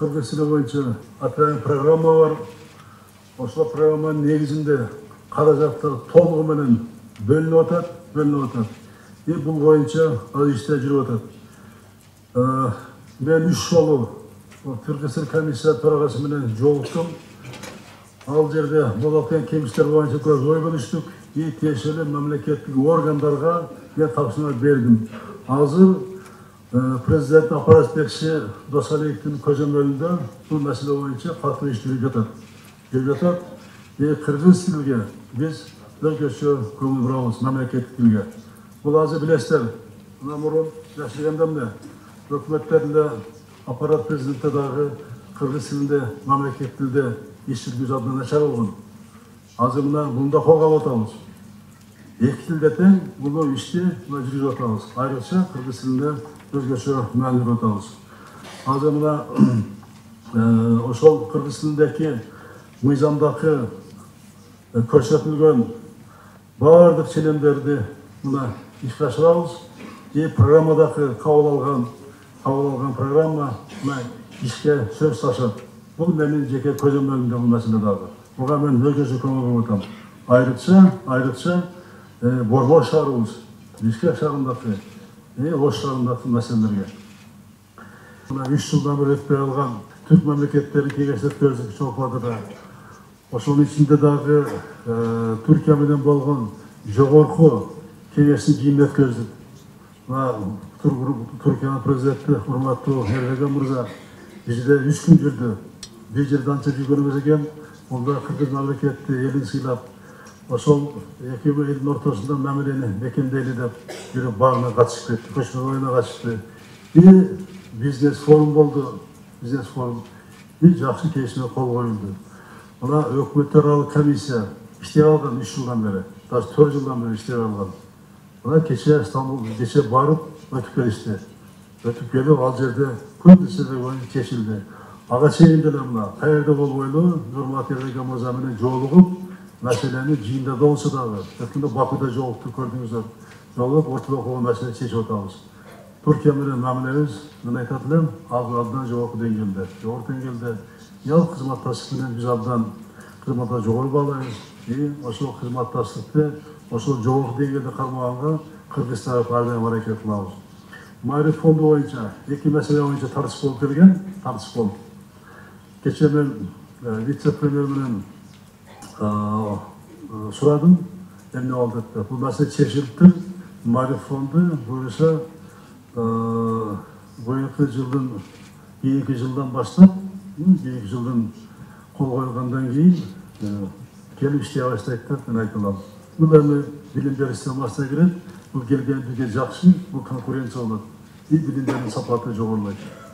Кыргыз тили боюнча атайын программа бар. Ошол программанын негизинде каражаттар толугу менен бөлүнүп атат. Бул боюнча иштер жүрүп атат. Мен 3 жолу Кыргыз тил комиссия төрагасы менен жолуктум. Ал жерде болоткен кемчиликтер боюнча көз ой бөлүштүк. Тиешелүү мамлекеттик органдарга мен тапшырма бердим. Азыр президент аппарат бекчи Досалиевдин көзөмөлүндө бул маселе боюнча катуу иш жүрүп жатат. Кыргыз тилге биз өзгөчө көңүл бурабыз, мамлекеттик тилге. Бул азыр билесиздер, мурун жашаганда эмне өкмөттөрдө аппарат президенти дагы кыргыз тилинде, мамлекеттик тилде иш жүргүзүү абдан начар болгон. Азыр мында колго алып атабыз. Эки тилде тең бул ишти жүргүзүп атабыз. Айрыкча кыргыз тилинде өзгөчө маани берип атабыз. Азыр ошол кыргыз тилиндеги мыйзамдагы көрсөтүлгөн баардык ченемдерди ишке ашырабыз. Программадагы кабыл алган программа ишке сөз ашат. Бул менин жеке көзөмөлүмдө бул маселе дагы. Буга мен өзгөчө көңүл буруп атам. Айрыкча борбор шаарыбыз, Бишкек шаарындагы, Ош шаарындагы маселелерге. 3 жылдан бери өтпөй алган Түрк мамлекеттери кеңешти өткөрдүк чоңкуада. Ошонун ичинде дагы Түркия менен болгон жогорку кеңештин жыйынын өткөрдүк. Түркиянын президенти урматтуу Эрдоган мырза бизде 3 күн жүрдү. Бир жерде анча жүргөнүбүз экен. Онда кыргыз мамлекети элин сыйлап, ошол эки элдин ортосунда мамилени мекендейли деп жүрүп баарына катышып кетти. Көчмө оюна катышты. Бизнес форум болду. Бизнес форум. Жакшы келишимге кол коюлду. Мына өкмөттөр аралык комиссия иштеп алган 3 жылдан бери, даже 4 жылдан бери иштеп алган. Мына кече Стамбулга барып өтүп келишти. Өтүп келип ал жерде көп нерселер чечилди. Ага чейин деле мына каерде болбойлу Нурмат Эрдоган мырза менен жолугуп, маселени жыйында да болсо дагы, өткөндө Бакуда жолуктук көрдүңүздөр. Жолугуп ортодо койгон маселени чечип атабыз. Түркия менен мамилебиз, мен айтат элем, абдан жогорку деңгээлде. Жогорку деңгээлде ял кызматташтык менен биз абдан кызматта жогору баалайбыз. Ошол кызматташтыкты ошол жогорку деңгээлде кармаганга Кыргыз тарапы ар дайым аракет кылабыз. Майры фонду боюнча эки маселе боюнча тартыш болуп келген, тартыш болуп. Кече мен вице-премьер менен сурадым, эмне болду деп. Бул маселе чечилиптир. Майры фонду буюрса кийинки жылдан баштап, кийинки жылдын кол коюлгандан кийин келип иштей баштайт деп мен айта алам. Бул эми билим берүү системасына кирет. Бул келгендиги жакшы, бул конкуренция болот. Билимдердин сапаты жогорулайт.